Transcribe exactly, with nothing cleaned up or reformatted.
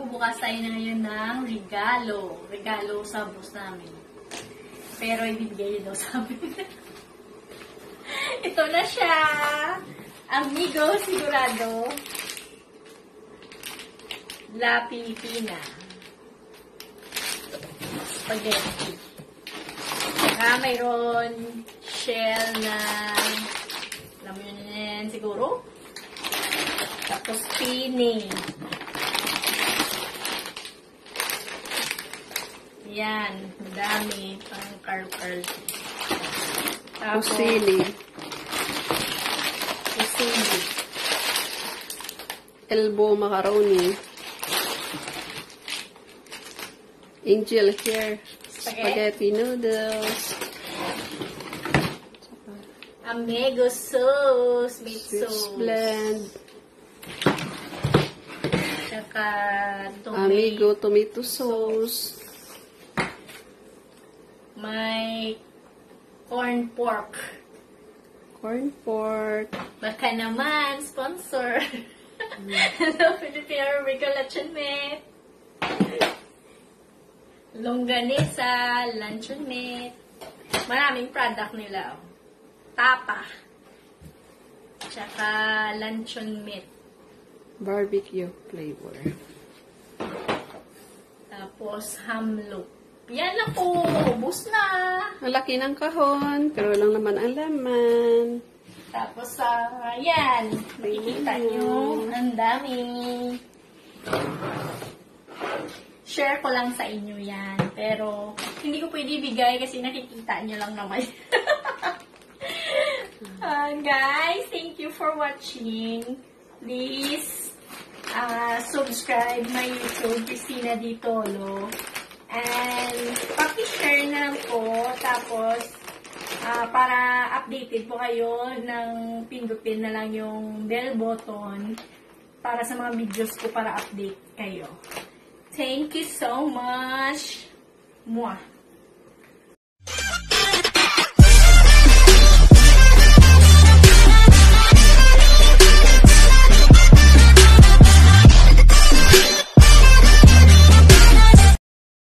magbubukas tayo na ngayon ng regalo. Regalo sa boss namin. Pero ibibigay niyo daw sa amin. Ito na siya. Amigo Sigurado. La Pilipina. Spaghetti. Saka mayroon shell na alam mo yun yan siguro. Tapos pini. Yan. Madami. Pang carl-carl. Tapos Pusili. Pusili. Elbow macaroni. Angel hair. Spaghetti noodles. Amigo sauce. Meat Swiss sauce. blend. Tsaka tomato. Amigo tomato sauce. May corn pork. Corn pork. Baka naman, sponsor. Hello, Filipino Rico Lechon Meat. Longganisa, luncheon meat. Maraming product nila. Oh. Tapa. Tsaka luncheon meat. Barbecue flavor. Tapos hamloop. Yan na po. Ubus na. Ang laki ng kahon, pero lang naman ang laman. Tapos, uh, yan. Makikita nyo. Ang dami. Share ko lang sa inyo yan. Pero, hindi ko pwede ibigay kasi nakikita nyo lang naman. uh, guys, thank you for watching. Please, uh, subscribe my YouTube, Christina Ditolo. And, paki-share na lang po. Tapos, uh, para updated po kayo ng pindutin na lang yung bell button para sa mga videos ko para update kayo. Thank you so much. Mwah.